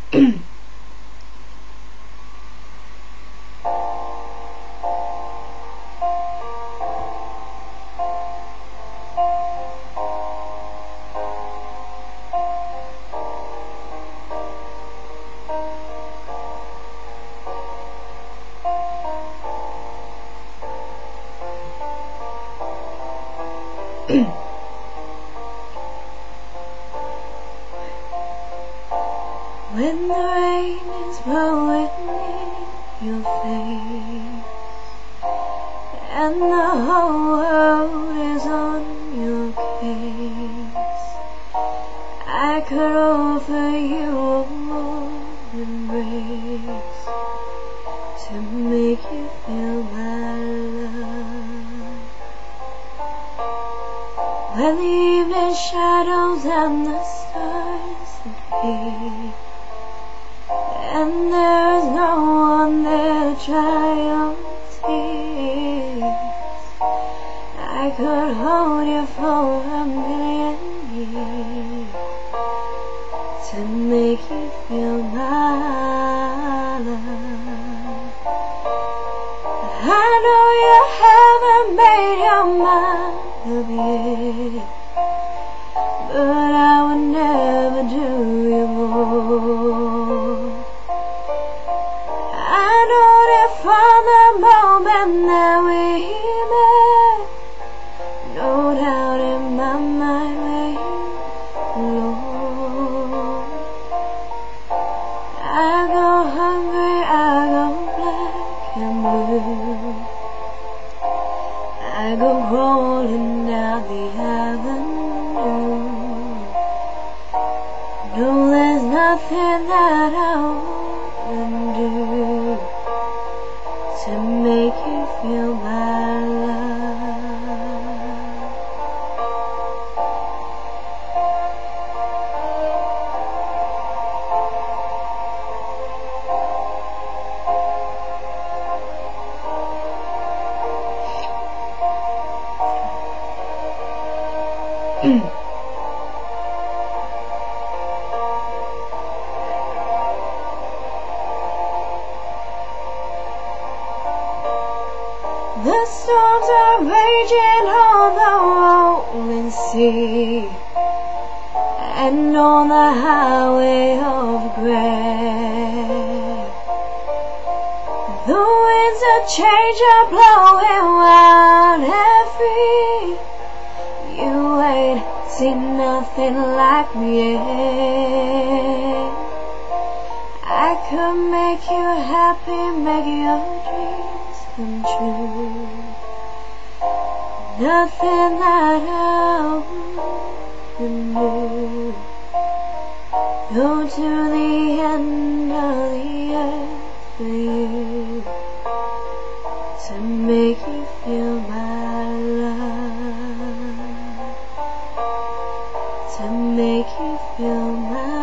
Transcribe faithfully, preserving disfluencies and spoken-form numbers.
When the rain is blowing in your face and the whole world is on your case, I could offer you a warm embrace to make you feel my love. When the evening shadows and the stars appear, and there is no one there to dry your tears, I could hold you for a million years to make you feel my love. I know you haven't made your mind up yet, but I would never do you more. I know that from the moment that we met, no doubt in my mind where you belong. I go hungry, I go black and blue, I go crawling down the avenue. No, there's nothing that I wouldn't do to make you feel my love. The storms are raging on the rolling sea, and on the highway of regret, the winds of change are blowing wild and free. You ain't seen nothing like me yet. I could make you happy, make your dreams come true. Nothing that I wouldn't do. Go to the end of the earth for you to make you feel my love, to make you feel my